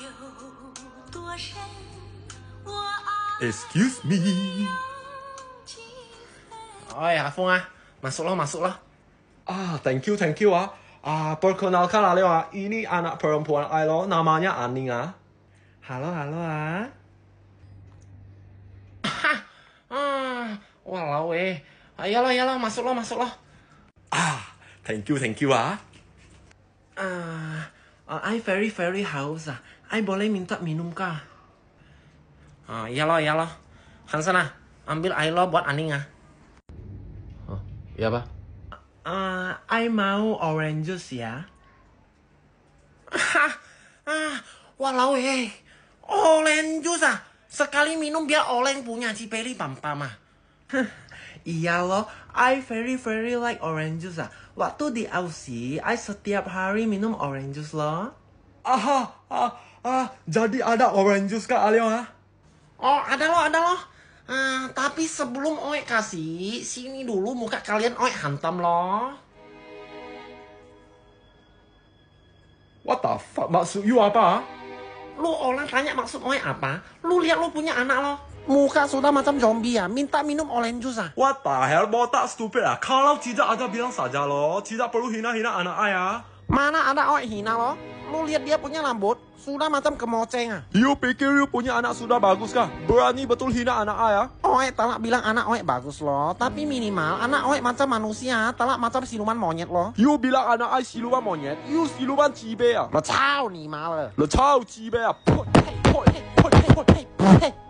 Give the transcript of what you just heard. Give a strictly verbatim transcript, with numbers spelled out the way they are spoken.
Excuse me. Oh ya, Fung ah, masuk loh, masuk loh. Ah, thank you, thank you ah. Ah, perkenalkan Aleo ah, ini anak perempuan Ailo, namanya Aning ah. Halo, halo ah. Ah, walau eh. Ayolah, ayolah, masuk loh, masuk loh. Ah, thank you, thank you ah. Ah, uh, I very very haus ah. I boleh minta minum kah? Ah, iya loh, iya loh. Hansen ah, ambil air lo buat Aning ah. Oh, iya pak. Ah, uh, I mau orange juice ya. Hah, ah, walau eh, orange juice ah. Sekali minum biar oleng punya Cipeli pam-pam ah. Iya loh, I very very like orange juice ah. Waktu di Aussie, I setiap hari minum orange juice loh. Aha, ah, ah, jadi ada orange juice kah Aleo ah? Oh, ada loh, ada loh. Ah, tapi sebelum Oe kasih, sini dulu muka kalian Oe hantam loh. What the fuck, maksud you apa? Lu orang tanya maksud Oe apa? Lu lihat lu punya anak lo. Muka sudah macam zombie ya, minta minum orange juice ah. What the hell, botak stupid ah. Kalau tidak ada bilang saja loh, tidak perlu hina-hina anak ayah. Mana ada Oe hina lo? Lu lihat dia punya rambut, sudah macam kemoceng ah. You pikir you punya anak sudah bagus kah? Berani betul hina anak ayah? Oe talak bilang anak Oe bagus loh, tapi minimal anak Oe macam manusia, talak macam siluman monyet loh. You bilang anak ayah siluman monyet, you siluman cibe ah. Lo cao ni mal. Lo cao cibe ah. Hei, hei, hei, hei, hei, hei.